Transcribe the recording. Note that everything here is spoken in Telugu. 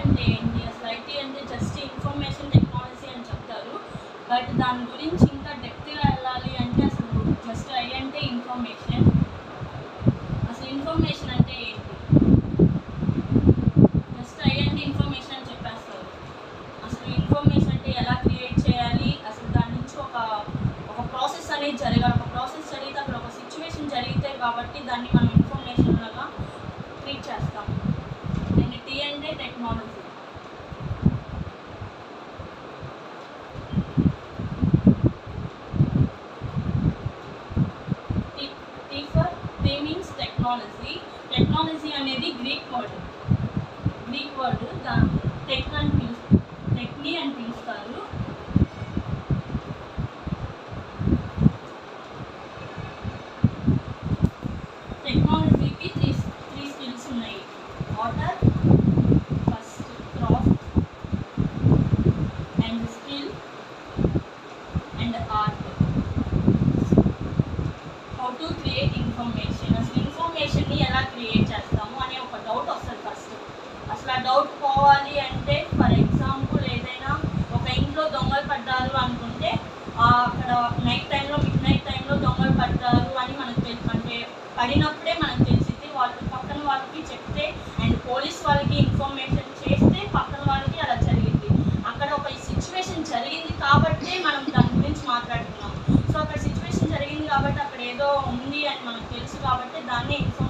అంటే ఏంటి, అసలు ఐటీ అంటే జస్ట్ ఇన్ఫర్మేషన్ టెక్నాలజీ అని చెప్తారు. బట్ దాని గురించి ఇంకా డెప్త్గా వెళ్ళాలి అంటే అసలు జస్ట్ ఐ అంటే ఇన్ఫర్మేషన్. అసలు ఇన్ఫర్మేషన్ అంటే ఏంటి, జస్ట్ ఐ అంటే ఇన్ఫర్మేషన్ అని చెప్పేస్తారు. అసలు ఇన్ఫర్మేషన్ అంటే ఎలా క్రియేట్ చేయాలి, అసలు దాని నుంచి ఒక ప్రాసెస్ అనేది జరగాలి. ఒక ప్రాసెస్ జరిగితే అక్కడ ఒక సిచ్యువేషన్ జరిగితే కాబట్టి దాన్ని మనం ఇన్ఫర్మేషన్ లాగా ట్రీట్ చేస్తాం. అండ్ టీ అంటే technology. T for T means technology. Technology అనేది గ్రీక్ వర్డ్. టెక్నీ అని పిలుస్తారు. టెక్నాలజీకి త్రీ స్కిల్స్ ఉన్నాయి. Water, first craft and skill and art. How to create information. అసలు ఇన్ఫర్మేషన్ని ఎలా క్రియేట్ చేస్తాము అనే ఒక డౌట్ వస్తుంది ఫస్ట్. అసలు ఆ డౌట్ పోవాలి అంటే ఫర్ ఎగ్జాంపుల్ ఏదైనా ఒక ఇంట్లో దొంగలు పడ్డారు అనుకుంటే అక్కడ మిడ్ నైట్ టైంలో దొంగలు పడ్డారు అని మనకు తెలుసు. అంటే పడినప్పుడే మనకు తెలిసింది. వాళ్ళు పక్కన వాళ్ళకి చెప్తే అండ్ పోలీస్ వాళ్ళకి ఇన్ఫర్మేషన్ చేస్తే పక్కన వాళ్ళకి అలా జరిగింది. అక్కడ ఒక సిచ్యువేషన్ జరిగింది కాబట్టి మనం దాని గురించి మాట్లాడుతున్నాం. సో అక్కడ సిచ్యువేషన్ జరిగింది కాబట్టి అక్కడ ఏదో ఉంది అని మనకు తెలుసు కాబట్టి దాన్ని ఇన్ఫర్మేషన్